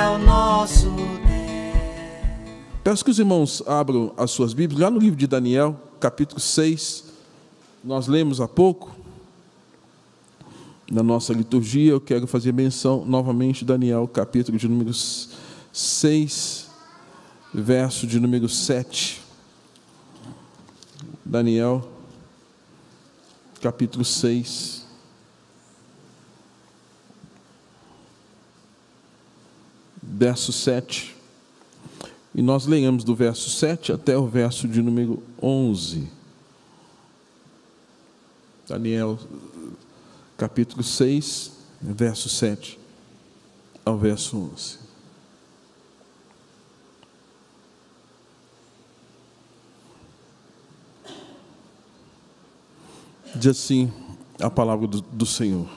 é o nosso Deus. Peço que os irmãos abram as suas Bíblias, lá no livro de Daniel, capítulo 6, nós lemos há pouco, na nossa liturgia. Eu quero fazer menção novamente de Daniel, capítulo de número 6, verso de número 7. Daniel, capítulo 6, verso 7. E nós leemos do verso 7 até o verso de número 11. Daniel, capítulo 6, verso 7 ao verso 11. Diz assim a palavra do Senhor.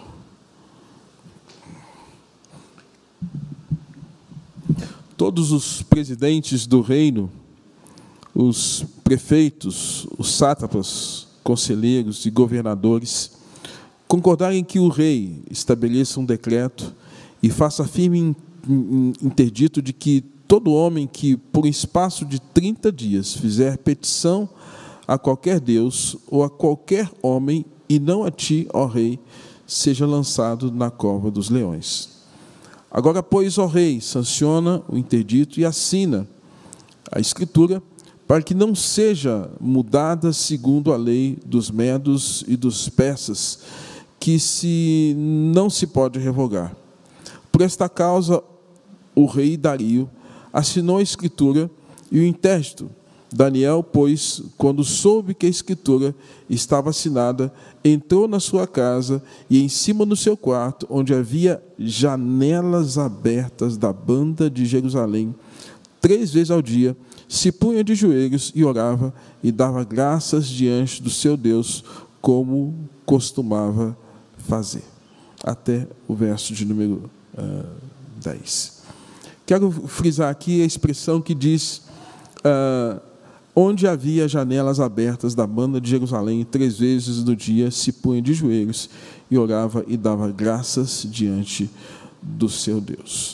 Todos os presidentes do reino, os prefeitos, os sátrapas, conselheiros e governadores, concordarem que o rei estabeleça um decreto e faça firme interdito de que todo homem que, por espaço de 30 dias, fizer petição a qualquer Deus ou a qualquer homem, e não a ti, ó rei, seja lançado na cova dos leões. Agora, pois, ó rei, sanciona o interdito e assina a escritura, para que não seja mudada segundo a lei dos medos e dos persas, que não se pode revogar. Por esta causa, o rei Dario assinou a escritura e o interdito. Daniel, pois, quando soube que a escritura estava assinada, entrou na sua casa e em cima no seu quarto, onde havia janelas abertas da banda de Jerusalém, 3 vezes ao dia, se punha de joelhos e orava e dava graças diante do seu Deus, como costumava fazer. Até o verso de número 10. Quero frisar aqui a expressão que diz... onde havia janelas abertas da banda de Jerusalém, 3 vezes no dia se punha de joelhos e orava e dava graças diante do seu Deus.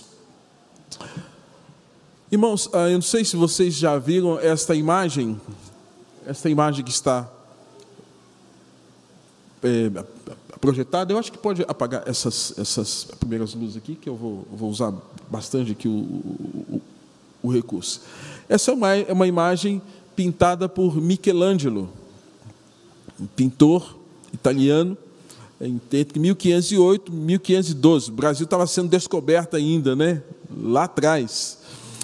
Irmãos, eu não sei se vocês já viram esta imagem que está projetada. Eu acho que pode apagar essas primeiras luzes aqui, que eu vou usar bastante aqui o recurso. Essa é uma imagem pintada por Michelangelo, um pintor italiano, entre 1508 e 1512. O Brasil estava sendo descoberto ainda, né? Lá atrás.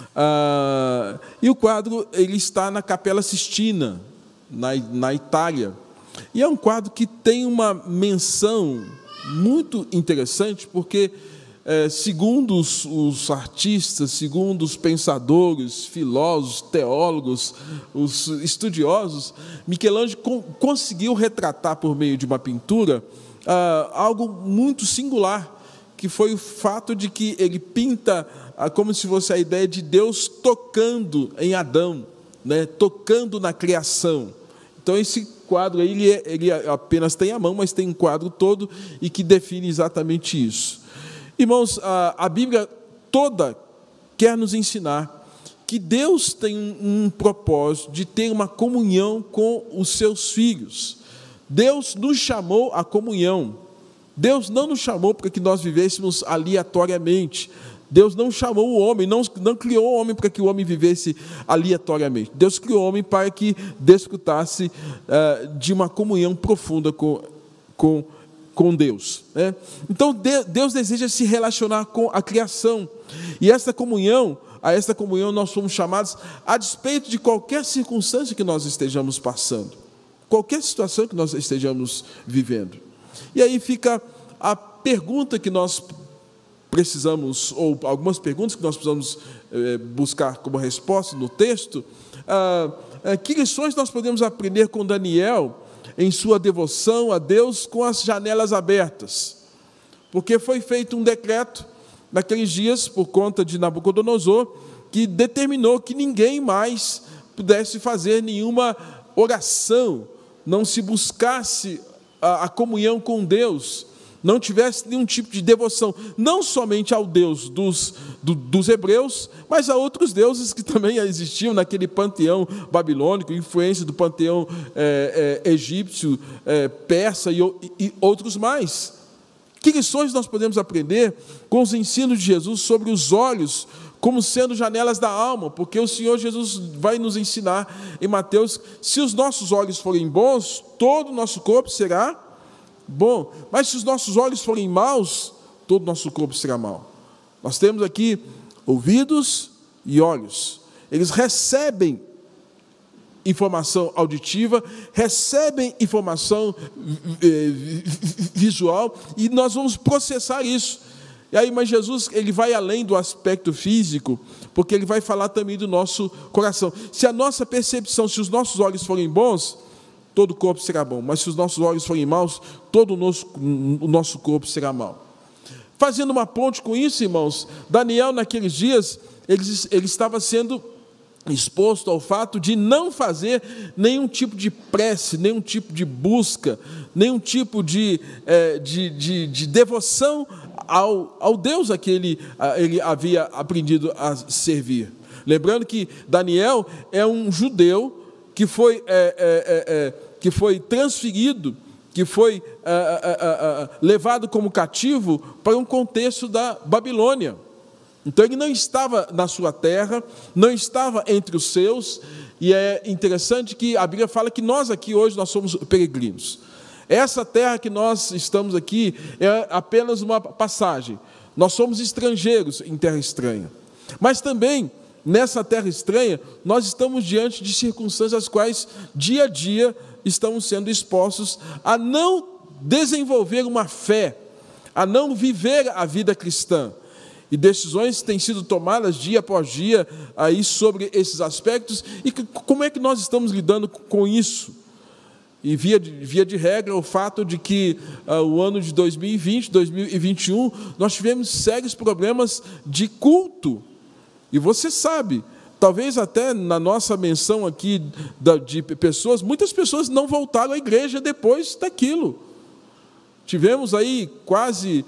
E o quadro ele está na Capela Sistina, na Itália. E é um quadro que tem uma menção muito interessante, porque... segundo os artistas, segundo os pensadores, filósofos, teólogos, os estudiosos, Michelangelo conseguiu retratar por meio de uma pintura algo muito singular, que foi o fato de que ele pinta como se fosse a ideia de Deus tocando em Adão, né, tocando na criação. Então esse quadro aí, ele apenas tem a mão, mas tem um quadro todo e que define exatamente isso. Irmãos, a Bíblia toda quer nos ensinar que Deus tem um propósito de ter uma comunhão com os seus filhos. Deus nos chamou à comunhão. Deus não nos chamou para que nós vivêssemos aleatoriamente. Deus não chamou o homem, não criou o homem para que o homem vivesse aleatoriamente. Deus criou o homem para que desfrutasse de uma comunhão profunda com Deus, né? Então Deus deseja se relacionar com a criação, e a esta comunhão nós somos chamados a despeito de qualquer circunstância que nós estejamos passando, qualquer situação que nós estejamos vivendo. E aí fica a pergunta que nós precisamos, ou algumas perguntas que nós precisamos buscar como resposta no texto. Que lições nós podemos aprender com Daniel em sua devoção a Deus com as janelas abertas? Porque foi feito um decreto naqueles dias, por conta de Nabucodonosor, que determinou que ninguém mais pudesse fazer nenhuma oração, não se buscasse a comunhão com Deus não tivesse nenhum tipo de devoção, não somente ao Deus dos hebreus, mas a outros deuses que também existiam naquele panteão babilônico, influência do panteão egípcio, persa e outros mais. Que lições nós podemos aprender com os ensinos de Jesus sobre os olhos como sendo janelas da alma? Porque o Senhor Jesus vai nos ensinar em Mateus, se os nossos olhos forem bons, todo o nosso corpo será bom, mas se os nossos olhos forem maus, todo o nosso corpo será mau. Nós temos aqui ouvidos e olhos, eles recebem informação auditiva, recebem informação visual, e nós vamos processar isso. E aí, mas Jesus, ele vai além do aspecto físico, porque ele vai falar também do nosso coração. Se a nossa percepção, se os nossos olhos forem bons, todo o corpo será bom, mas se os nossos olhos forem maus, todo o nosso corpo será mau. Fazendo uma ponte com isso, irmãos, Daniel, naqueles dias, ele estava sendo exposto ao fato de não fazer nenhum tipo de prece, nenhum tipo de busca, nenhum tipo de devoção ao Deus a que ele havia aprendido a servir. Lembrando que Daniel é um judeu que foi transferido, que foi levado como cativo para um contexto da Babilônia. Então ele não estava na sua terra, não estava entre os seus, e é interessante que a Bíblia fala que nós aqui hoje nós somos peregrinos. Essa terra que nós estamos aqui é apenas uma passagem. Nós somos estrangeiros em terra estranha. Mas também, nessa terra estranha, nós estamos diante de circunstâncias as quais, dia a dia, estamos sendo expostos a não desenvolver uma fé, a não viver a vida cristã. E decisões têm sido tomadas dia após dia aí sobre esses aspectos. E como é que nós estamos lidando com isso? E via de regra, o fato de que o ano de 2020, 2021, nós tivemos sérios problemas de culto. E você sabe, talvez até na nossa menção aqui de pessoas, muitas pessoas não voltaram à igreja depois daquilo. Tivemos aí quase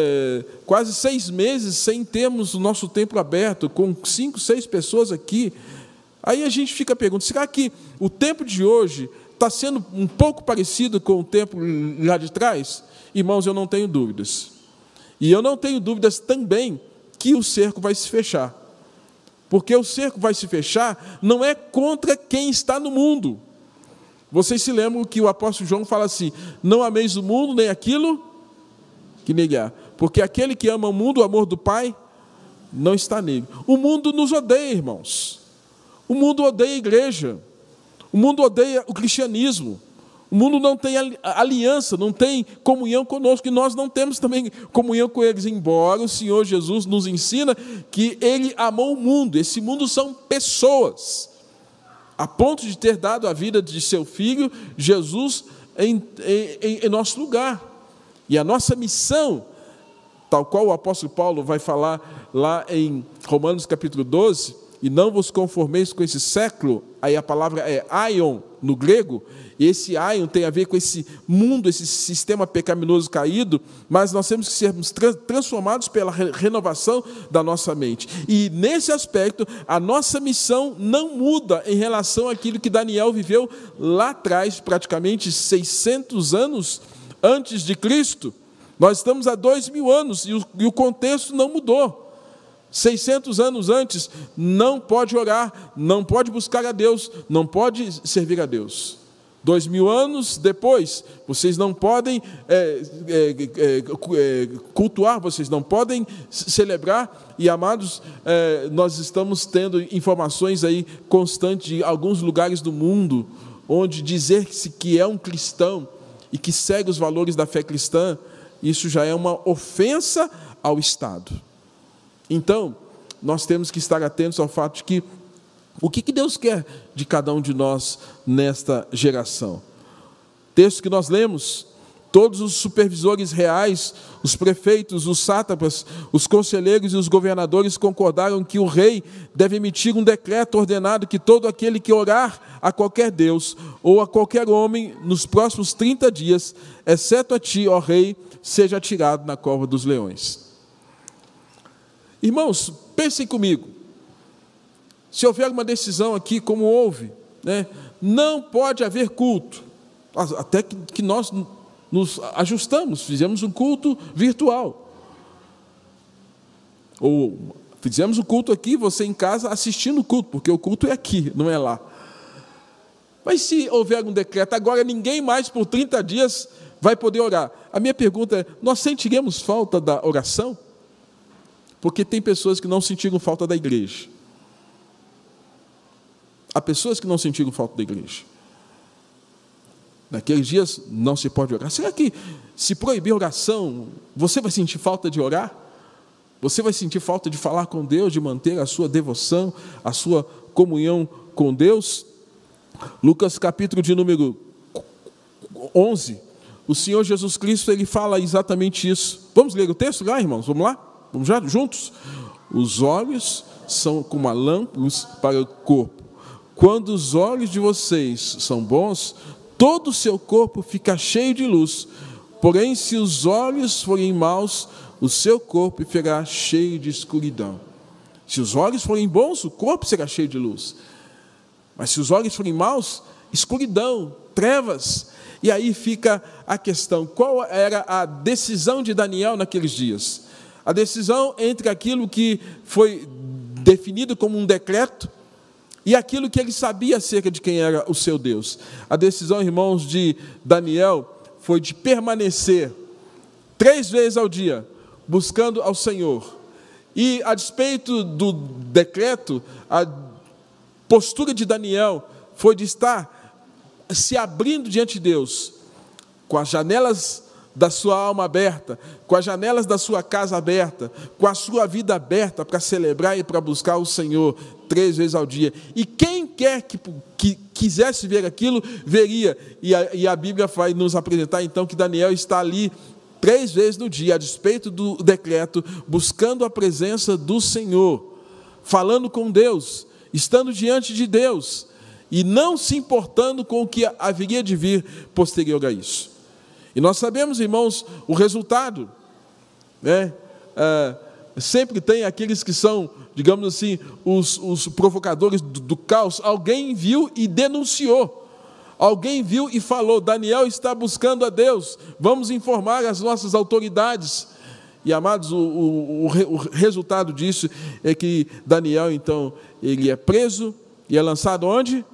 6 meses sem termos o nosso templo aberto, com 5, 6 pessoas aqui. Aí a gente fica perguntando, será que o tempo de hoje está sendo um pouco parecido com o tempo lá de trás? Irmãos, eu não tenho dúvidas. E eu não tenho dúvidas também que o cerco vai se fechar. Porque o cerco vai se fechar não é contra quem está no mundo. Vocês se lembram que o apóstolo João fala assim, não ameis o mundo, nem aquilo que nele há. Porque aquele que ama o mundo, o amor do Pai, não está nele. O mundo nos odeia, irmãos. O mundo odeia a igreja. O mundo odeia o cristianismo. O mundo não tem aliança, não tem comunhão conosco, e nós não temos também comunhão com eles, embora o Senhor Jesus nos ensina que Ele amou o mundo. Esse mundo são pessoas, a ponto de ter dado a vida de seu Filho, Jesus, em nosso lugar. E a nossa missão, tal qual o apóstolo Paulo vai falar lá em Romanos capítulo 12, e não vos conformeis com esse século, aí a palavra é aion no grego, e esse aion tem a ver com esse mundo, esse sistema pecaminoso caído, mas nós temos que sermos transformados pela renovação da nossa mente. E nesse aspecto, a nossa missão não muda em relação àquilo que Daniel viveu lá atrás, praticamente 600 anos antes de Cristo. Nós estamos há 2000 anos e o contexto não mudou. 600 anos antes, não pode orar, não pode buscar a Deus, não pode servir a Deus. 2000 anos depois, vocês não podem cultuar, vocês não podem celebrar. E, amados, nós estamos tendo informações aí constantes de alguns lugares do mundo, onde dizer-se que é um cristão e que segue os valores da fé cristã, isso já é uma ofensa ao Estado. Então, nós temos que estar atentos ao fato de que o que Deus quer de cada um de nós nesta geração. Texto que nós lemos, todos os supervisores reais, os prefeitos, os sátrapas, os conselheiros e os governadores concordaram que o rei deve emitir um decreto ordenado que todo aquele que orar a qualquer Deus ou a qualquer homem nos próximos 30 dias, exceto a ti, ó rei, seja atirado na cova dos leões. Irmãos, pensem comigo. Se houver uma decisão aqui, como houve, né, não pode haver culto. Até que nós nos ajustamos, fizemos um culto virtual. Ou fizemos o culto aqui, você em casa assistindo o culto, porque o culto é aqui, não é lá. Mas se houver um decreto, agora ninguém mais por 30 dias vai poder orar. A minha pergunta é, nós sentiremos falta da oração? Porque tem pessoas que não sentiram falta da igreja. Há pessoas que não sentiram falta da igreja. Naqueles dias não se pode orar. Será que se proibir oração, você vai sentir falta de orar? Você vai sentir falta de falar com Deus, de manter a sua devoção, a sua comunhão com Deus? Lucas capítulo de número 11, o Senhor Jesus Cristo, ele fala exatamente isso. Vamos ler o texto lá, irmãos? Vamos lá? Vamos já juntos? Os olhos são como a lâmpada para o corpo. Quando os olhos de vocês são bons, todo o seu corpo fica cheio de luz. Porém, se os olhos forem maus, o seu corpo ficará cheio de escuridão. Se os olhos forem bons, o corpo será cheio de luz. Mas se os olhos forem maus, escuridão, trevas. E aí fica a questão, qual era a decisão de Daniel naqueles dias? A decisão entre aquilo que foi definido como um decreto e aquilo que ele sabia acerca de quem era o seu Deus. A decisão, irmãos, de Daniel foi de permanecer 3 vezes ao dia, buscando ao Senhor. E, a despeito do decreto, a postura de Daniel foi de estar se abrindo diante de Deus, com as janelas da sua alma aberta, com as janelas da sua casa aberta, com a sua vida aberta para celebrar e para buscar o Senhor 3 vezes ao dia. E quem quer que quisesse ver aquilo, veria. E a Bíblia vai nos apresentar então que Daniel está ali 3 vezes no dia, a despeito do decreto, buscando a presença do Senhor, falando com Deus, estando diante de Deus, e não se importando com o que haveria de vir posterior a isso. E nós sabemos, irmãos, o resultado, né? Sempre tem aqueles que são, digamos assim, os provocadores do caos. Alguém viu e denunciou. Alguém viu e falou, Daniel está buscando a Deus, vamos informar as nossas autoridades. E, amados, o resultado disso é que Daniel, então, ele é preso e é lançado onde?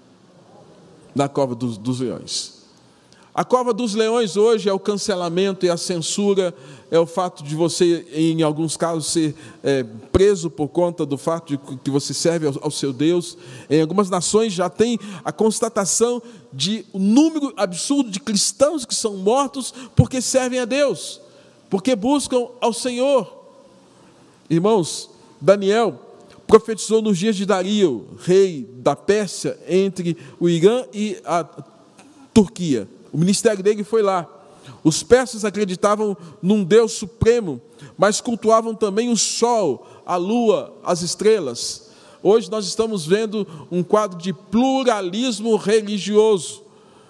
Na cova dos leões. A cova dos leões hoje é o cancelamento e a censura, é o fato de você, em alguns casos, ser preso por conta do fato de que você serve ao seu Deus. Em algumas nações já tem a constatação de um número absurdo de cristãos que são mortos porque servem a Deus, porque buscam ao Senhor. Irmãos, Daniel profetizou nos dias de Dario, rei da Pérsia, entre o Irã e a Turquia. O ministério dele foi lá. Os persas acreditavam num Deus supremo, mas cultuavam também o sol, a lua, as estrelas. Hoje nós estamos vendo um quadro de pluralismo religioso.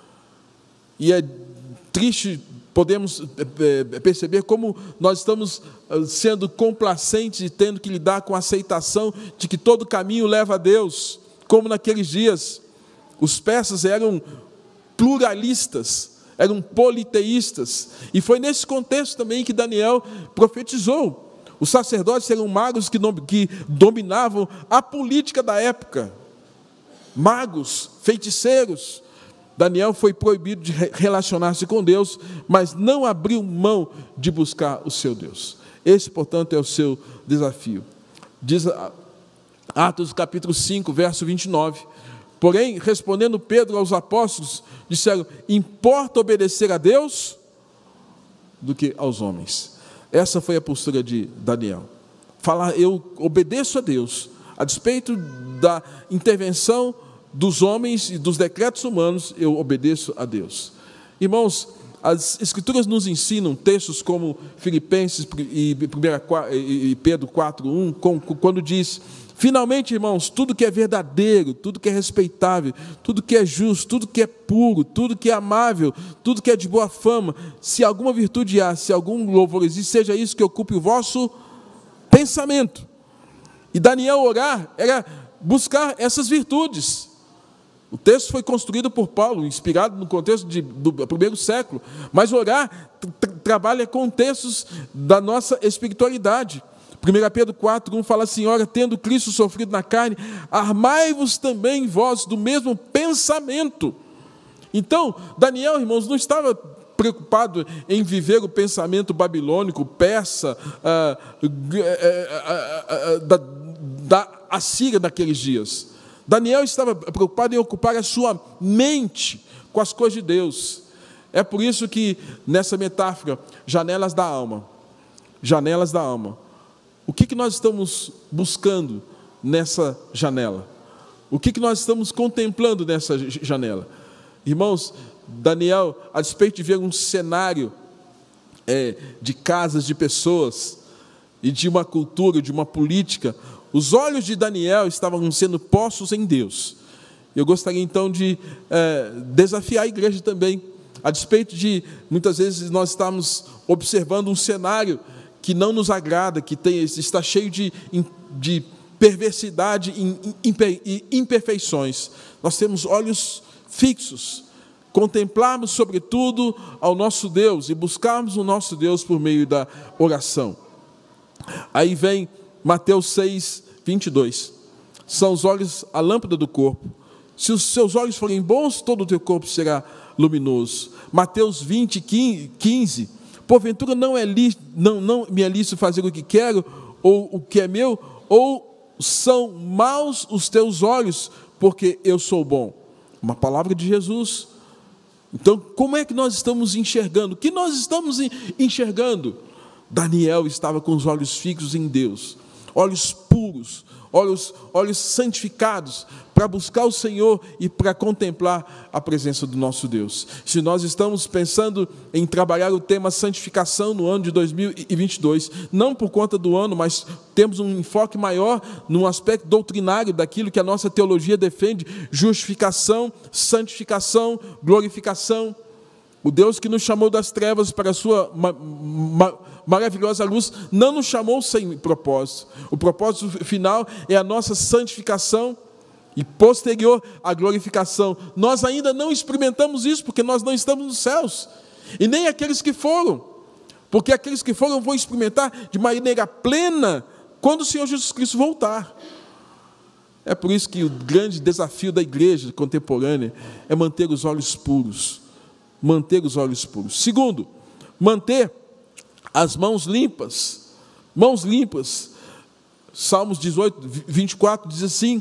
E é triste, podemos perceber como nós estamos sendo complacentes e tendo que lidar com a aceitação de que todo caminho leva a Deus. Como naqueles dias, os persas eram pluralistas, eram politeístas, e foi nesse contexto também que Daniel profetizou. Os sacerdotes eram magos que dominavam a política da época, magos, feiticeiros. Daniel foi proibido de relacionar-se com Deus, mas não abriu mão de buscar o seu Deus. Esse, portanto, é o seu desafio. Diz Atos capítulo 5, verso 29, porém, respondendo Pedro aos apóstolos, disseram, importa obedecer a Deus do que aos homens. Essa foi a postura de Daniel. Falar, eu obedeço a Deus, a despeito da intervenção dos homens e dos decretos humanos, eu obedeço a Deus. Irmãos, as Escrituras nos ensinam textos como Filipenses e Pedro 4:1, quando diz: finalmente, irmãos, tudo que é verdadeiro, tudo que é respeitável, tudo que é justo, tudo que é puro, tudo que é amável, tudo que é de boa fama, se alguma virtude há, se algum louvor existe, seja isso que ocupe o vosso pensamento. E Daniel orar era buscar essas virtudes. O texto foi construído por Paulo, inspirado no contexto do primeiro século, mas orar trabalha com textos da nossa espiritualidade. 1 Pedro 4:1 fala assim: ora, tendo Cristo sofrido na carne, armai-vos também vós do mesmo pensamento. Então, Daniel, irmãos, não estava preocupado em viver o pensamento babilônico, persa, da Assíria naqueles dias. Daniel estava preocupado em ocupar a sua mente com as coisas de Deus. É por isso que, nessa metáfora, janelas da alma, o que nós estamos buscando nessa janela? O que nós estamos contemplando nessa janela? Irmãos, Daniel, a despeito de ver um cenário de casas de pessoas e de uma cultura, de uma política, os olhos de Daniel estavam sendo postos em Deus. Eu gostaria então de desafiar a igreja também, a despeito de muitas vezes nós estamos observando um cenário que não nos agrada, que está cheio de perversidade e imperfeições. Nós temos olhos fixos, contemplarmos sobretudo ao nosso Deus e buscarmos o nosso Deus por meio da oração. Aí vem Mateus 6:22. São os olhos a lâmpada do corpo. Se os seus olhos forem bons, todo o teu corpo será luminoso. Mateus 20:15. Porventura não me é lícito fazer o que quero, ou o que é meu, ou são maus os teus olhos, porque eu sou bom. Uma palavra de Jesus. Então, como é que nós estamos enxergando? O que nós estamos enxergando? Daniel estava com os olhos fixos em Deus, olhos puros, olhos santificados, para buscar o Senhor e para contemplar a presença do nosso Deus. Se nós estamos pensando em trabalhar o tema santificação no ano de 2022, não por conta do ano, mas temos um enfoque maior no aspecto doutrinário daquilo que a nossa teologia defende: justificação, santificação, glorificação. O Deus que nos chamou das trevas para a sua maravilhosa luz não nos chamou sem propósito. O propósito final é a nossa santificação e posterior à glorificação. Nós ainda não experimentamos isso porque nós não estamos nos céus, e nem aqueles que foram, porque aqueles que foram vão experimentar de maneira plena quando o Senhor Jesus Cristo voltar. É por isso que o grande desafio da igreja contemporânea é manter os olhos puros. Manter os olhos puros. Segundo, manter as mãos limpas. Mãos limpas. Salmos 18:24 diz assim: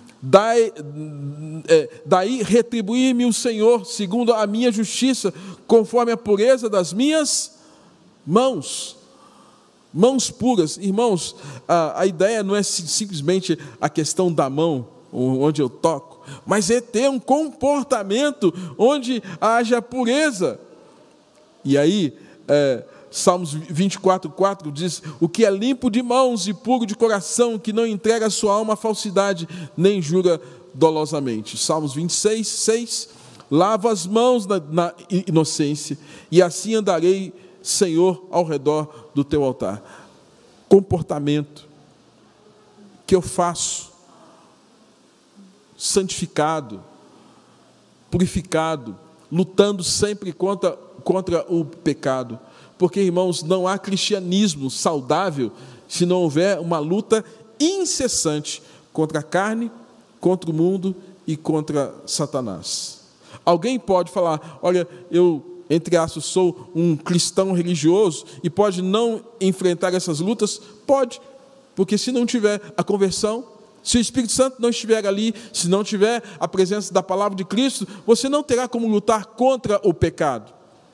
daí retribuir-me o Senhor segundo a minha justiça, conforme a pureza das minhas mãos. Mãos puras. Irmãos, a ideia não é simplesmente a questão da mão, onde eu toco, mas é ter um comportamento onde haja pureza. E aí, Salmos 24:4 diz: o que é limpo de mãos e puro de coração, que não entrega a sua alma à falsidade, nem jura dolosamente. Salmos 26:6: lava as mãos na inocência, e assim andarei, Senhor, ao redor do teu altar. Comportamento que eu faço, santificado, purificado, lutando sempre contra o pecado. Porque, irmãos, não há cristianismo saudável se não houver uma luta incessante contra a carne, contra o mundo e contra Satanás. Alguém pode falar: olha, eu, entre aspas, sou um cristão religioso, e pode não enfrentar essas lutas? Pode, porque se não tiver a conversão, se o Espírito Santo não estiver ali, se não tiver a presença da palavra de Cristo, você não terá como lutar contra o pecado.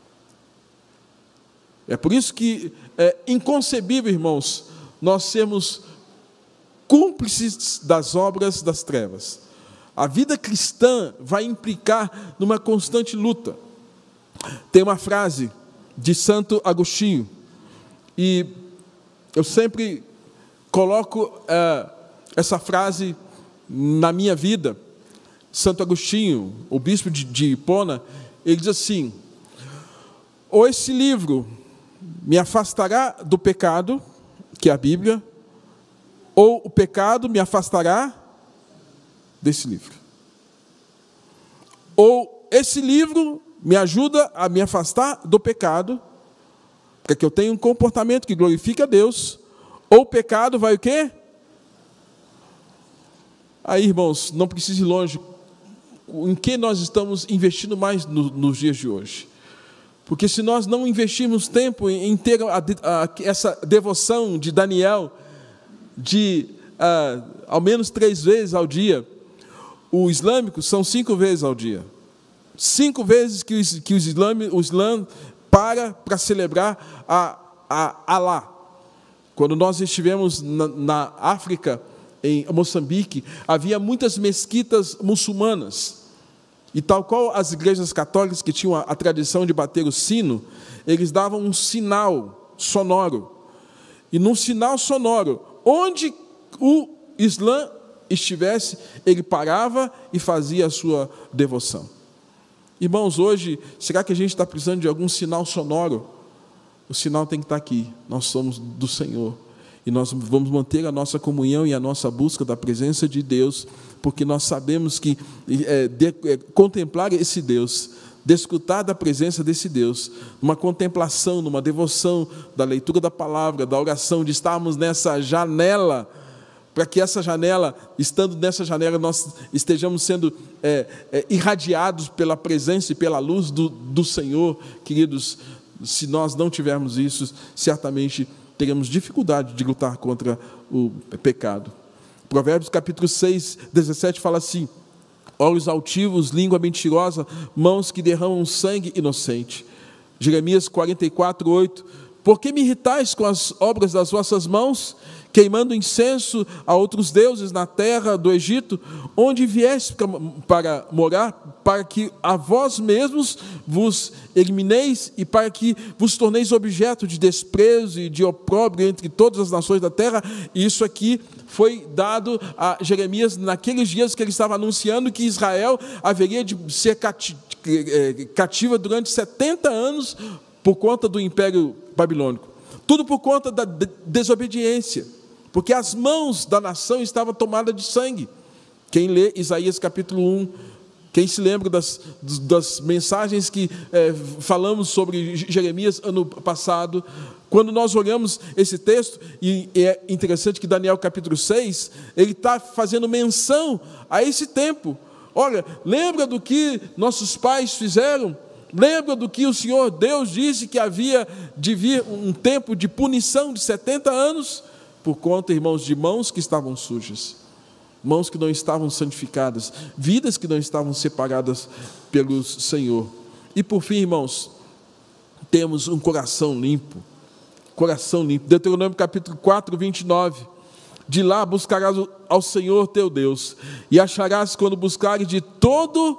É por isso que é inconcebível, irmãos, nós sermos cúmplices das obras das trevas. A vida cristã vai implicar numa constante luta. Tem uma frase de Santo Agostinho, e eu sempre coloco essa frase na minha vida. Santo Agostinho, o bispo de Hipona, ele diz assim: ou esse livro me afastará do pecado, que é a Bíblia, ou o pecado me afastará desse livro. Ou esse livro me ajuda a me afastar do pecado, para que eu tenha um comportamento que glorifique a Deus, ou o pecado vai o quê? Aí, irmãos, não precisa ir longe. Em que nós estamos investindo mais nos dias de hoje? Porque se nós não investirmos tempo em ter essa devoção de Daniel, ao menos 3 vezes ao dia, o islâmico são 5 vezes ao dia. 5 vezes que o Islã para celebrar a Alá. Quando nós estivemos na África, em Moçambique, havia muitas mesquitas muçulmanas. E tal qual as igrejas católicas que tinham a tradição de bater o sino, eles davam um sinal sonoro. E num sinal sonoro, onde o Islã estivesse, ele parava e fazia a sua devoção. Irmãos, hoje, será que a gente está precisando de algum sinal sonoro? O sinal tem que estar aqui. Nós somos do Senhor. E nós vamos manter a nossa comunhão e a nossa busca da presença de Deus, porque nós sabemos que contemplar esse Deus, desfrutar da presença desse Deus, numa contemplação, numa devoção da leitura da palavra, da oração, de estarmos nessa janela, para que essa janela, estando nessa janela, nós estejamos sendo irradiados pela presença e pela luz do Senhor. Queridos, se nós não tivermos isso, certamente teremos dificuldade de lutar contra o pecado. Provérbios capítulo 6, 17 fala assim: olhos altivos, língua mentirosa, mãos que derramam sangue inocente. Jeremias 44, 8: por que me irritais com as obras das vossas mãos, queimando incenso a outros deuses na terra do Egito, onde vieste para morar, para que a vós mesmos vos elimineis e para que vos torneis objeto de desprezo e de opróbrio entre todas as nações da terra? E isso aqui foi dado a Jeremias naqueles dias que ele estava anunciando que Israel haveria de ser cativa durante 70 anos por conta do Império Babilônico. Tudo por conta da desobediência, porque as mãos da nação estavam tomadas de sangue. Quem lê Isaías capítulo 1, quem se lembra das mensagens que falamos sobre Jeremias ano passado, quando nós olhamos esse texto, e é interessante que Daniel capítulo 6, ele está fazendo menção a esse tempo. Olha, lembra do que nossos pais fizeram? Lembra do que o Senhor Deus disse que havia de vir um tempo de punição de 70 anos? Por conta, irmãos, de mãos que estavam sujas, mãos que não estavam santificadas, vidas que não estavam separadas pelo Senhor. E por fim, irmãos, temos um coração limpo. Coração limpo. Deuteronômio capítulo 4, 29. De lá buscarás ao Senhor teu Deus, e acharás quando buscares de todo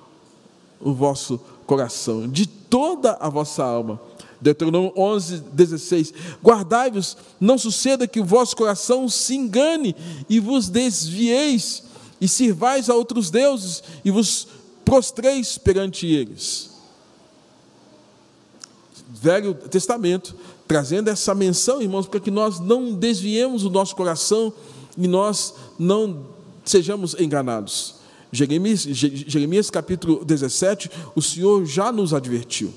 o vosso coração, de toda a vossa alma. Deuteronômio 11, 16. Guardai-vos, não suceda que o vosso coração se engane e vos desvieis e sirvais a outros deuses e vos prostreis perante eles. Velho Testamento, trazendo essa menção, irmãos, para que nós não desviemos o nosso coração e nós não sejamos enganados. Jeremias capítulo 17, o Senhor já nos advertiu.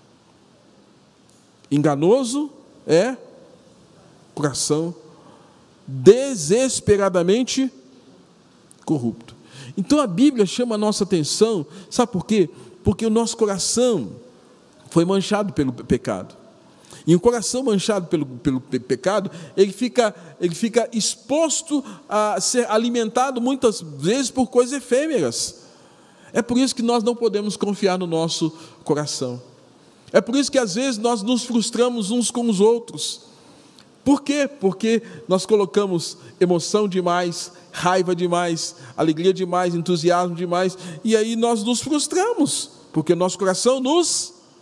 Enganoso é coração desesperadamente corrupto. Então a Bíblia chama a nossa atenção, sabe por quê? Porque o nosso coração foi manchado pelo pecado. E um coração manchado pelo pecado, ele fica exposto a ser alimentado muitas vezes por coisas efêmeras. É por isso que nós não podemos confiar no nosso coração. É por isso que às vezes nós nos frustramos uns com os outros. Por quê? Porque nós colocamos emoção demais, raiva demais, alegria demais, entusiasmo demais, e aí nós nos frustramos, porque nosso coração nos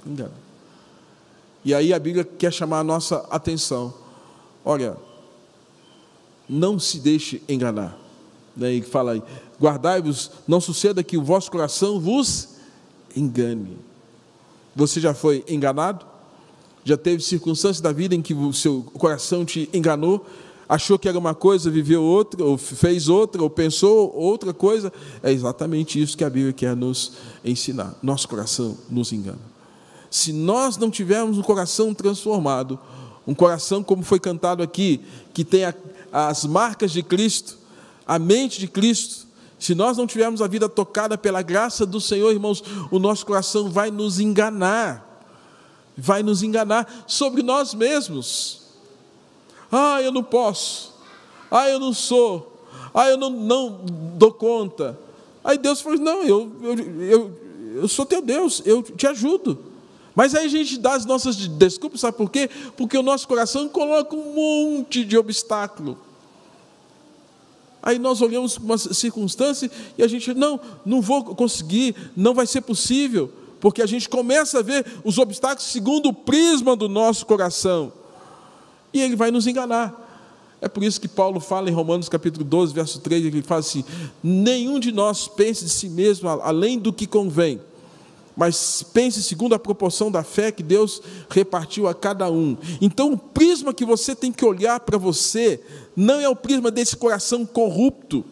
Engana. E aí a Bíblia quer chamar a nossa atenção. Olha, não se deixe enganar. E fala aí, guardai-vos, não suceda que o vosso coração vos engane. Você já foi enganado? Já teve circunstâncias da vida em que o seu coração te enganou? Achou que era uma coisa, viveu outra, ou fez outra, ou pensou outra coisa? É exatamente isso que a Bíblia quer nos ensinar. Nosso coração nos engana. Se nós não tivermos um coração transformado, um coração como foi cantado aqui, que tem as marcas de Cristo, a mente de Cristo, se nós não tivermos a vida tocada pela graça do Senhor, irmãos, o nosso coração vai nos enganar sobre nós mesmos. Eu não posso, eu não sou, eu não dou conta. Aí Deus falou, não, eu sou teu Deus, eu te ajudo. Mas aí a gente dá as nossas desculpas, sabe por quê? Porque o nosso coração coloca um monte de obstáculo. Aí nós olhamos uma circunstância e a gente, não vou conseguir, não vai ser possível, porque a gente começa a ver os obstáculos segundo o prisma do nosso coração, e ele vai nos enganar. É por isso que Paulo fala em Romanos capítulo 12, verso 3, ele fala assim, nenhum de nós pense de si mesmo além do que convém, mas pense segundo a proporção da fé que Deus repartiu a cada um. Então o prisma que você tem que olhar para você, não é o prisma desse coração corrupto,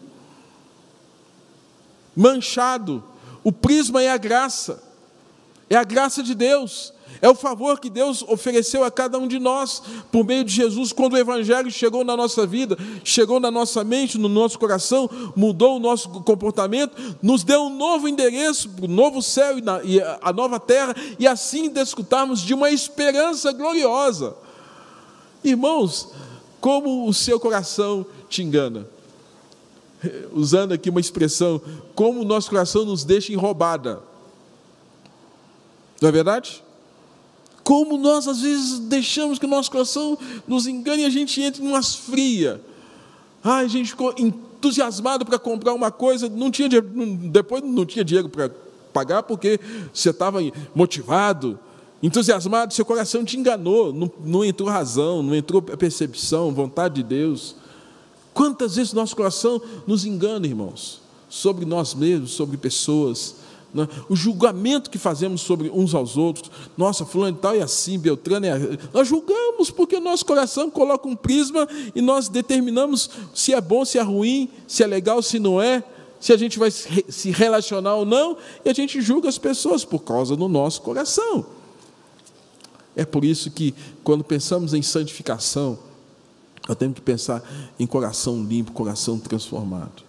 manchado. O prisma é a graça de Deus, é o favor que Deus ofereceu a cada um de nós, por meio de Jesus, quando o Evangelho chegou na nossa vida, chegou na nossa mente, no nosso coração, mudou o nosso comportamento, nos deu um novo endereço, o novo céu e a nova terra, e assim desfrutarmos de uma esperança gloriosa. Irmãos, como o seu coração te engana? Usando aqui uma expressão, como o nosso coração nos deixa em roubada. Não é verdade? Como nós às vezes deixamos que o nosso coração nos engane e a gente entra em umas frias. A gente ficou entusiasmado para comprar uma coisa, depois não tinha dinheiro para pagar, porque você estava motivado, entusiasmado, seu coração te enganou, não entrou razão, não entrou percepção, vontade de Deus. Quantas vezes nosso coração nos engana, irmãos, sobre nós mesmos, sobre pessoas, né? O julgamento que fazemos sobre uns aos outros, nossa, fulano e tal é assim, Beltrano é assim. Nós julgamos porque o nosso coração coloca um prisma e nós determinamos se é bom, se é ruim, se é legal, se não é, se a gente vai se relacionar ou não, e a gente julga as pessoas por causa do nosso coração. É por isso que, quando pensamos em santificação, nós temos que pensar em coração limpo, coração transformado.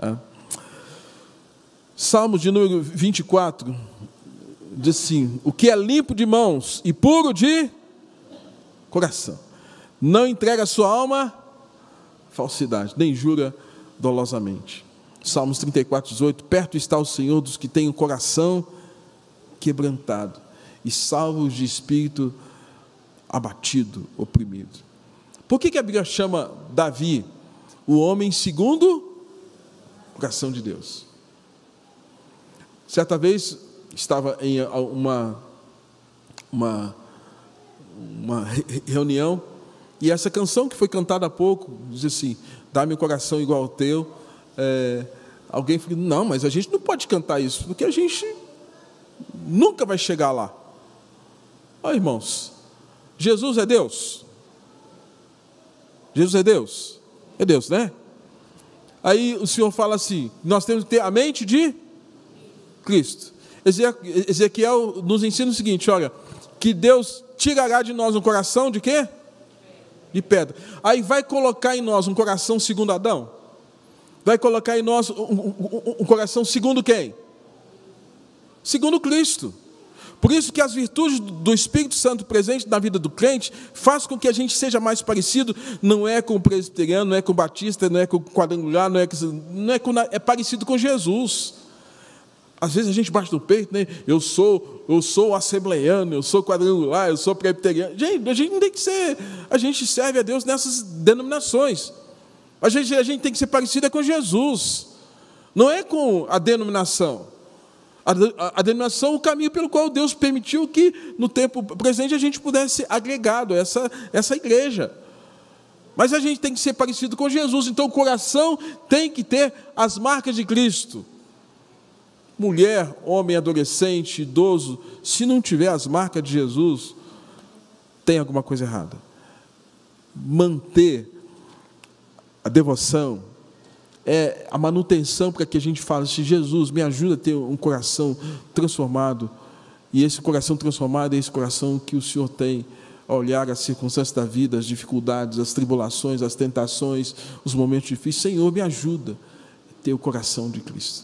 Salmos de número 24, diz assim, o que é limpo de mãos e puro de coração, não entrega a sua alma à falsidade, nem jura dolosamente. Salmos 34, 18, perto está o Senhor dos que têm o coração quebrantado, e salvos de espírito abatido, oprimido. Por que a Bíblia chama Davi o homem segundo o coração de Deus? Certa vez estava em uma reunião, e essa canção que foi cantada há pouco, diz assim, dá-me um coração igual ao teu. Alguém falou, não, mas a gente não pode cantar isso, porque a gente nunca vai chegar lá. Irmãos, Jesus é Deus? Jesus é Deus? É Deus, né? Aí o Senhor fala assim, nós temos que ter a mente de Cristo. Ezequiel nos ensina o seguinte, olha, que Deus tirará de nós um coração de quê? De pedra. Aí vai colocar em nós um coração segundo Adão? Vai colocar em nós um coração segundo quem? Segundo Cristo. Por isso que as virtudes do Espírito Santo presente na vida do crente faz com que a gente seja mais parecido, não é com o presbiteriano, não é com o batista, não é com o quadrangular, é parecido com Jesus. Às vezes a gente bate no peito, né? Eu sou assembleiano, eu sou quadrangular, eu sou presbiteriano. Gente, a gente não tem que ser, a gente serve a Deus nessas denominações. A gente tem que ser parecido com Jesus, não é com a denominação. A denominação, o caminho pelo qual Deus permitiu que, no tempo presente, a gente pudesse ser agregado a essa igreja. Mas a gente tem que ser parecido com Jesus, então o coração tem que ter as marcas de Cristo. Mulher, homem, adolescente, idoso, se não tiver as marcas de Jesus, tem alguma coisa errada. Manter a devoção é a manutenção para que a gente fale assim: Jesus, me ajuda a ter um coração transformado. E esse coração transformado é esse coração que o Senhor tem a olhar as circunstâncias da vida, as dificuldades, as tribulações, as tentações, os momentos difíceis. Senhor, me ajuda a ter o coração de Cristo.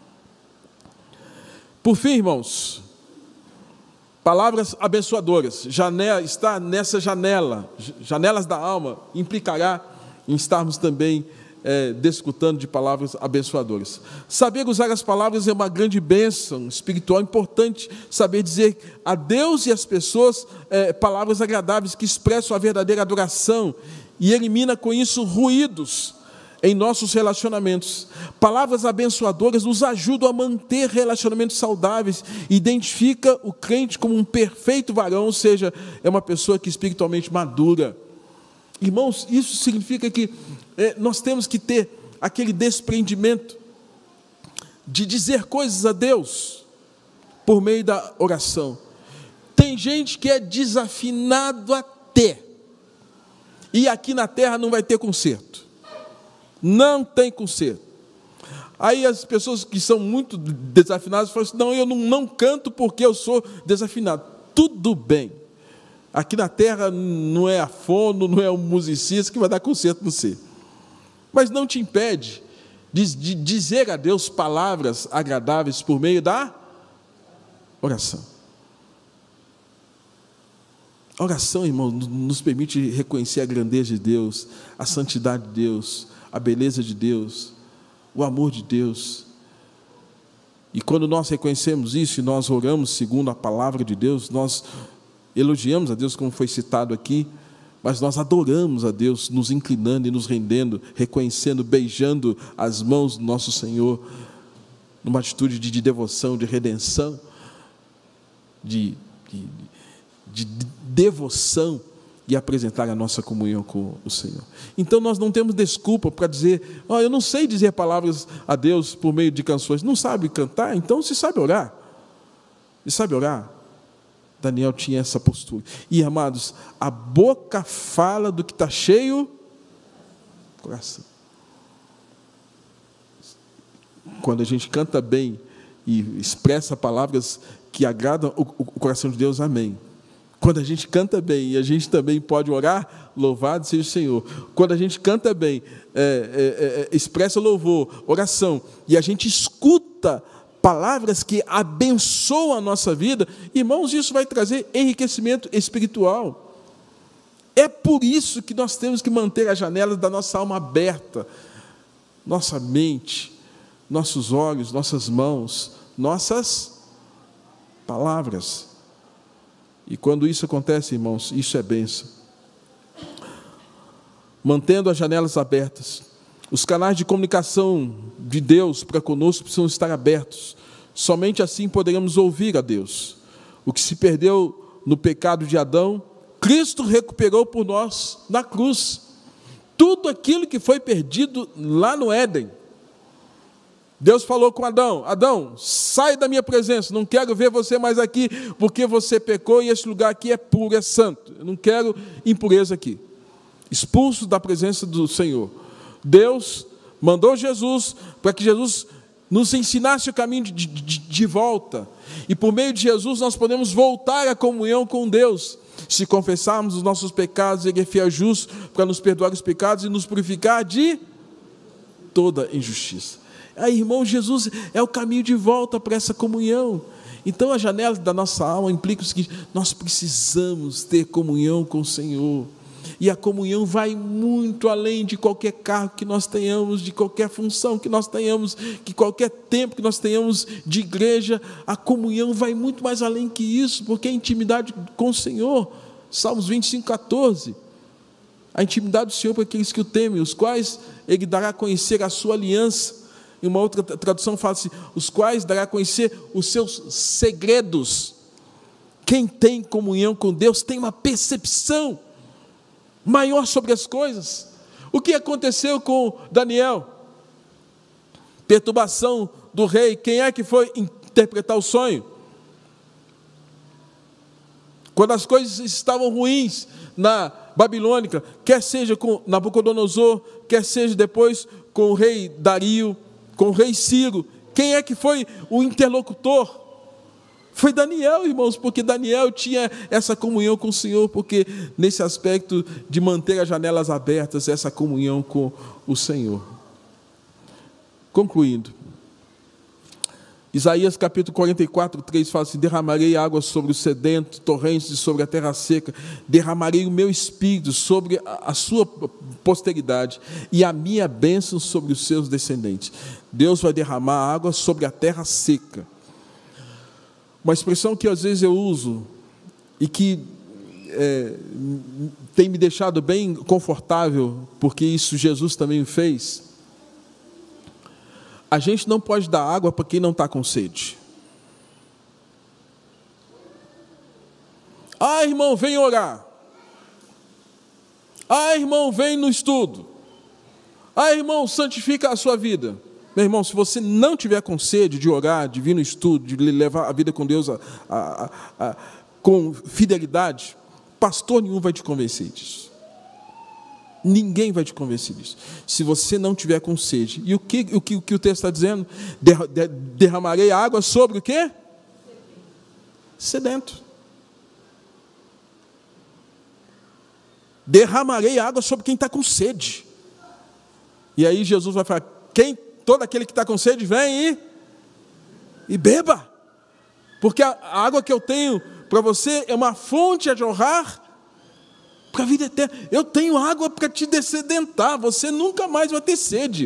Por fim, irmãos, palavras abençoadoras. Está nessa janela, janelas da alma, implicará em estarmos também desfrutando de palavras abençoadoras. Saber usar as palavras é uma grande bênção espiritual, importante saber dizer a Deus e às pessoas palavras agradáveis que expressam a verdadeira adoração e elimina com isso ruídos em nossos relacionamentos. Palavras abençoadoras nos ajudam a manter relacionamentos saudáveis, identifica o crente como um perfeito varão, ou seja, é uma pessoa que espiritualmente madura. Irmãos, isso significa que nós temos que ter aquele desprendimento de dizer coisas a Deus por meio da oração. Tem gente que é desafinado até, e aqui na terra não vai ter conserto. Não tem conserto. Aí as pessoas que são muito desafinadas falam assim: não, eu não canto porque eu sou desafinado. Tudo bem. Aqui na terra não é a fono, não é o musicista que vai dar conserto no você. Mas não te impede de dizer a Deus palavras agradáveis por meio da oração. A oração, irmão, nos permite reconhecer a grandeza de Deus, a santidade de Deus, a beleza de Deus, o amor de Deus. E quando nós reconhecemos isso e nós oramos segundo a palavra de Deus, nós elogiamos a Deus, como foi citado aqui, mas nós adoramos a Deus, nos inclinando e nos rendendo, reconhecendo, beijando as mãos do nosso Senhor, numa atitude de devoção, de redenção, de devoção, e apresentar a nossa comunhão com o Senhor. Então nós não temos desculpa para dizer: eu não sei dizer palavras a Deus por meio de canções. Não sabe cantar? Então se sabe orar. E sabe orar? Daniel tinha essa postura. E, amados, a boca fala do que está cheio do coração. Quando a gente canta bem e expressa palavras que agradam o coração de Deus, amém. Quando a gente canta bem, e a gente também pode orar, louvado seja o Senhor. Quando a gente canta bem, expressa louvor, oração, e a gente escuta palavras que abençoam a nossa vida, irmãos, isso vai trazer enriquecimento espiritual. É por isso que nós temos que manter as janelas da nossa alma aberta, nossa mente, nossos olhos, nossas mãos, nossas palavras. E quando isso acontece, irmãos, isso é bênção. Mantendo as janelas abertas, os canais de comunicação de Deus para conosco precisam estar abertos. Somente assim poderemos ouvir a Deus. O que se perdeu no pecado de Adão, Cristo recuperou por nós na cruz. Tudo aquilo que foi perdido lá no Éden. Deus falou com Adão: Adão, sai da minha presença, não quero ver você mais aqui, porque você pecou e esse lugar aqui é puro, é santo. Eu não quero impureza aqui. Expulso da presença do Senhor. Deus mandou Jesus para que Jesus nos ensinasse o caminho de volta. E por meio de Jesus nós podemos voltar à comunhão com Deus. Se confessarmos os nossos pecados, Ele é fiel e justo para nos perdoar os pecados e nos purificar de toda injustiça. Aí, irmão, Jesus é o caminho de volta para essa comunhão. Então a janela da nossa alma implica o seguinte: nós precisamos ter comunhão com o Senhor. E a comunhão vai muito além de qualquer cargo que nós tenhamos, de qualquer função que nós tenhamos, que qualquer tempo que nós tenhamos de igreja. A comunhão vai muito mais além que isso, porque é intimidade com o Senhor. Salmos 25:14. A intimidade do Senhor para aqueles que o temem, os quais Ele dará a conhecer a sua aliança. em uma outra tradução fala-se, os quais dará a conhecer os seus segredos. Quem tem comunhão com Deus tem uma percepção maior sobre as coisas. O que aconteceu com Daniel? Perturbação do rei. Quem é que foi interpretar o sonho? Quando as coisas estavam ruins na Babilônica, quer seja com Nabucodonosor, quer seja depois com o rei Dario, com o rei Ciro, quem é que foi o interlocutor? Foi Daniel, irmãos, porque Daniel tinha essa comunhão com o Senhor, porque nesse aspecto de manter as janelas abertas, essa comunhão com o Senhor. Concluindo, Isaías capítulo 44, 3 fala assim, derramarei água sobre o sedento, torrentes sobre a terra seca, derramarei o meu espírito sobre a sua posteridade e a minha bênção sobre os seus descendentes. Deus vai derramar água sobre a terra seca. Uma expressão que às vezes eu uso e que tem me deixado bem confortável, porque isso Jesus também fez. A gente não pode dar água para quem não está com sede. Ah, irmão, vem orar. Ah, irmão, vem no estudo. Ah, irmão, santifica a sua vida. Meu irmão, se você não tiver com sede de orar, de vir no estudo, de levar a vida com Deus com fidelidade, pastor nenhum vai te convencer disso. Ninguém vai te convencer disso. Se você não tiver com sede. E o que o texto está dizendo? Derramarei água sobre o quê? Sedento. Derramarei água sobre quem está com sede. E aí Jesus vai falar, todo aquele que está com sede, vem e beba. Porque a água que eu tenho para você é uma fonte a jorrar para a vida eterna. Eu tenho água para te dessedentar, você nunca mais vai ter sede.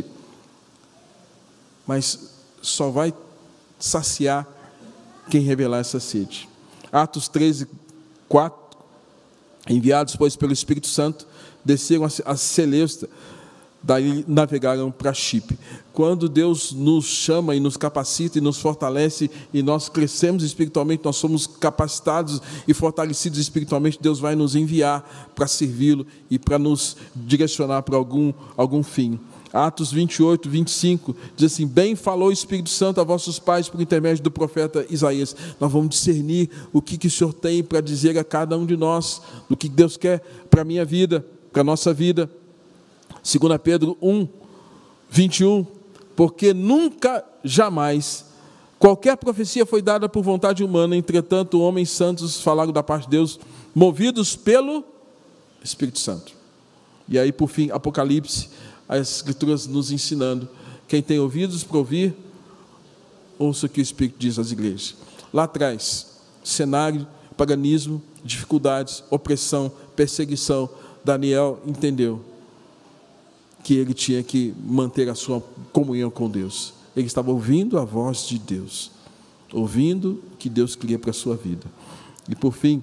Mas só vai saciar quem revelar essa sede. Atos 13, 4. Enviados, pois, pelo Espírito Santo, desceram a Seleucia, daí navegaram para Chipre. Quando Deus nos chama e nos capacita e nos fortalece e nós crescemos espiritualmente, nós somos capacitados e fortalecidos espiritualmente, Deus vai nos enviar para servi-lo e para nos direcionar para algum fim. Atos 28, 25, diz assim, bem falou o Espírito Santo a vossos pais por intermédio do profeta Isaías. Nós vamos discernir o que o Senhor tem para dizer a cada um de nós, do que Deus quer para a minha vida, para a nossa vida. 2 Pedro 1, 21, porque nunca, jamais, qualquer profecia foi dada por vontade humana, entretanto, homens santos falaram da parte de Deus, movidos pelo Espírito Santo. E aí, por fim, Apocalipse, as Escrituras nos ensinando, quem tem ouvidos para ouvir, ouça o que o Espírito diz às igrejas. Lá atrás, cenário, paganismo, dificuldades, opressão, perseguição, Daniel entendeu que ele tinha que manter a sua comunhão com Deus. Ele estava ouvindo a voz de Deus, ouvindo o que Deus queria para a sua vida. E por fim,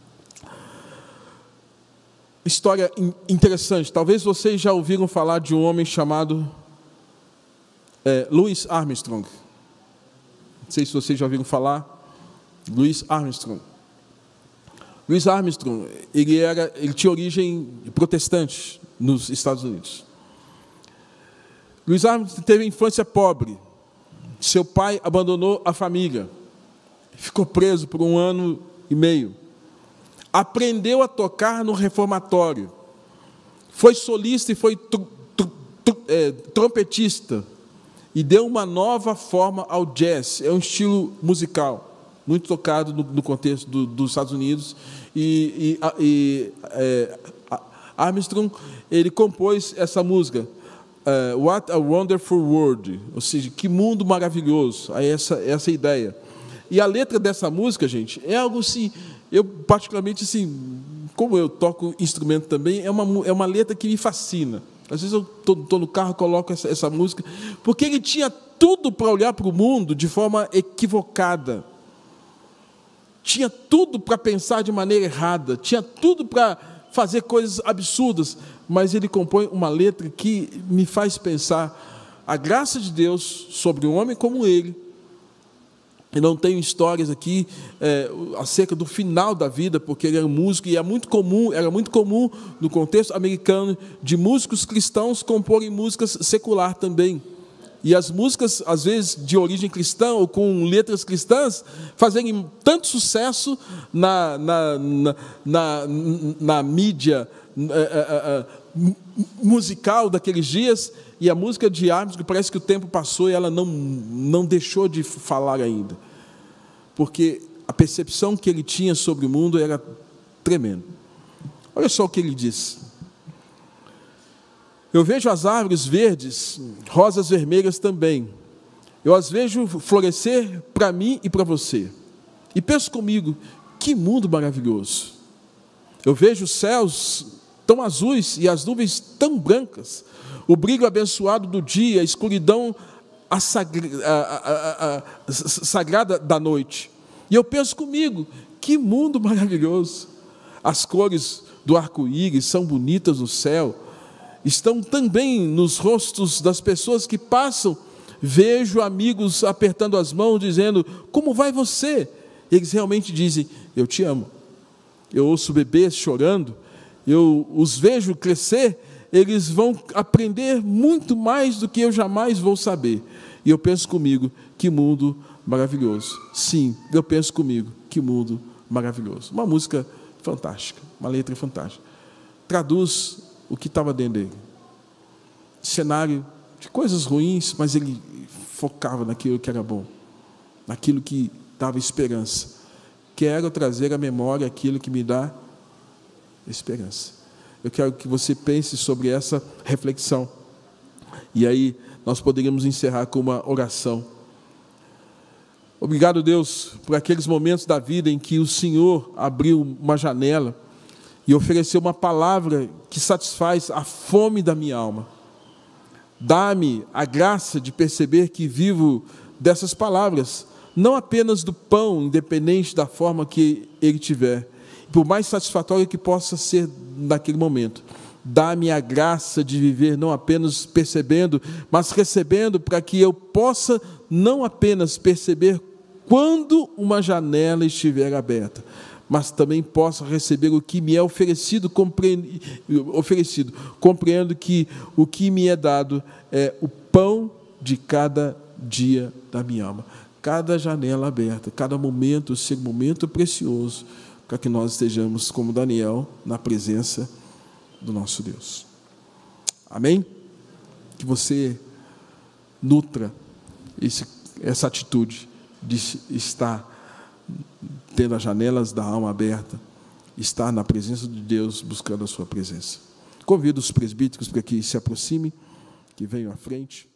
história interessante, talvez vocês já ouviram falar de um homem chamado Louis Armstrong. Não sei se vocês já ouviram falar. Louis Armstrong. Louis Armstrong, ele tinha origem protestante nos Estados Unidos. Louis Armstrong teve infância pobre. Seu pai abandonou a família. Ficou preso por 1 ano e meio. Aprendeu a tocar no reformatório. Foi solista e foi trompetista. E deu uma nova forma ao jazz. É um estilo musical muito tocado no contexto dos Estados Unidos. Armstrong, ele compôs essa música, What a Wonderful World, ou seja, que mundo maravilhoso, essa ideia. E a letra dessa música, gente, é algo assim, eu particularmente, assim, como eu toco instrumento também, é uma letra que me fascina. Às vezes eu estou no carro, coloco essa música, porque ele tinha tudo para olhar para o mundo de forma equivocada. Tinha tudo para pensar de maneira errada, tinha tudo para fazer coisas absurdas, mas ele compõe uma letra que me faz pensar a graça de Deus sobre um homem como ele. Eu não tenho histórias aqui acerca do final da vida, porque ele era músico, e era muito comum no contexto americano de músicos cristãos comporem músicas secular também. E as músicas, às vezes, de origem cristã ou com letras cristãs, fazerem tanto sucesso na mídia musical daqueles dias, e a música de Armstrong, parece que o tempo passou e ela não deixou de falar ainda, porque a percepção que ele tinha sobre o mundo era tremenda. Olha só o que ele diz: eu vejo as árvores verdes, rosas vermelhas também, eu as vejo florescer para mim e para você, e penso comigo, que mundo maravilhoso. Eu vejo os céus tão azuis e as nuvens tão brancas, o brilho abençoado do dia, a escuridão sagrada da noite. E eu penso comigo, que mundo maravilhoso. As cores do arco-íris são bonitas no céu, estão também nos rostos das pessoas que passam. Vejo amigos apertando as mãos, dizendo, como vai você? Eles realmente dizem, eu te amo. Eu ouço bebês chorando, eu os vejo crescer, eles vão aprender muito mais do que eu jamais vou saber. E eu penso comigo, que mundo maravilhoso. Sim, eu penso comigo, que mundo maravilhoso. Uma música fantástica, uma letra fantástica. Traduz o que estava dentro dele. Cenário de coisas ruins, mas ele focava naquilo que era bom, naquilo que dava esperança. Quero trazer à memória aquilo que me dá esperança. Eu quero que você pense sobre essa reflexão. E aí nós poderíamos encerrar com uma oração. Obrigado, Deus, por aqueles momentos da vida em que o Senhor abriu uma janela e ofereceu uma palavra que satisfaz a fome da minha alma. Dá-me a graça de perceber que vivo dessas palavras, não apenas do pão, independente da forma que ele tiver, por mais satisfatório que possa ser naquele momento. Dá-me a graça de viver não apenas percebendo, mas recebendo, para que eu possa não apenas perceber quando uma janela estiver aberta, mas também possa receber o que me é oferecido, compreendo que o que me é dado é o pão de cada dia da minha alma. Cada janela aberta, cada momento ser um momento precioso, para que nós estejamos como Daniel, na presença do nosso Deus. Amém? Que você nutra essa atitude de estar tendo as janelas da alma aberta, estar na presença de Deus, buscando a sua presença. Convido os presbíteros para que se aproximem, que venham à frente.